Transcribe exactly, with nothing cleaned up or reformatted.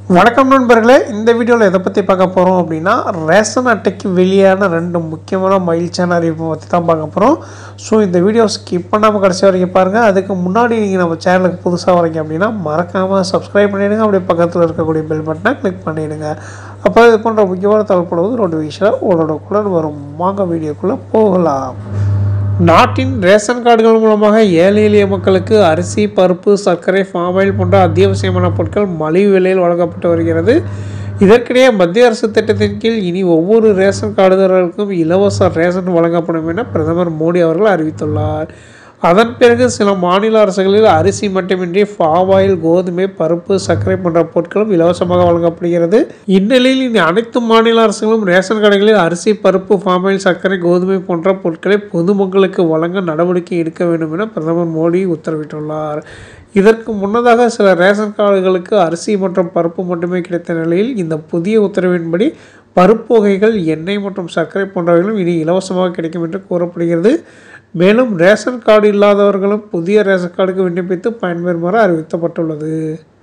வணக்கம் நண்பர்களே, இந்த வீடியோவில் எதை பற்றி பார்க்க போகிறோம் அப்படின்னா, ரேஷன் அட்டைக்கு வெளியான ரெண்டு முக்கியமான மகிழ்ச்சியான அறிவிப்பை பற்றி தான் பார்க்க போகிறோம். ஸோ இந்த வீடியோ ஸ்கிப் பண்ணாமல் கடைசி வரைக்கும் பாருங்கள். அதுக்கு முன்னாடி நீங்கள் நம்ம சேனலுக்கு புதுசாக வரீங்க அப்படின்னா மறக்காமல் சப்ஸ்கிரைப் பண்ணிவிடுங்க. அப்படியே பக்கத்தில் இருக்கக்கூடிய பெல் பட்டனை கிளிக் பண்ணிவிடுங்க. அப்போ இது போன்ற முக்கியமான தகவல்படுவது நோட்டிஃபிகேஷன் உடனுக்குடன் வரும். வாங்க வீடியோக்குள்ளே போகலாம். நாட்டின் ரேஷன் கார்டுகள் மூலமாக ஏழை எளிய மக்களுக்கு அரிசி, பருப்பு, சர்க்கரை, பாம் ஆயில் போன்ற அத்தியாவசியமான பொருட்கள் மலிவு விலையில் வழங்கப்பட்டு வருகிறது. இதற்கிடையே மத்திய அரசு திட்டத்தின் கீழ் இனி ஒவ்வொரு ரேஷன் கார்டுதாரர்களுக்கும் இலவச ரேஷன் வழங்கப்படும் என பிரதமர் மோடி அவர்கள் அறிவித்துள்ளார். அதன் பிறகு சில மாநில அரசுகளில் அரிசி மட்டுமின்றி பாம் ஆயில், கோதுமை, பருப்பு, சர்க்கரை போன்ற பொருட்களும் இலவசமாக வழங்கப்படுகிறது. இந்நிலையில் இனி அனைத்து மாநில அரசுகளும் ரேஷன் கடைகளில் அரிசி, பருப்பு, பாம் ஆயில், சர்க்கரை, கோதுமை போன்ற பொருட்களை பொதுமக்களுக்கு வழங்க நடவடிக்கை எடுக்க வேண்டும் என பிரதமர் மோடி உத்தரவிட்டுள்ளார். இதற்கு முன்னதாக சில ரேஷன் கார்டுகளுக்கு அரிசி மற்றும் பருப்பு மட்டுமே கிடைத்த நிலையில் இந்த புதிய உத்தரவின்படி பருப்பு வகைகள், எண்ணெய் மற்றும் சர்க்கரை போன்றவைகளும் இனி இலவசமாக கிடைக்கும் என்று கூறப்படுகிறது. மேலும் ரேஷன் கார்டு இல்லாதவர்களும் புதிய ரேஷன் கார்டுக்கு விண்ணப்பித்து பயன்பெறுமாறு அறிவிக்கப்பட்டுள்ளது.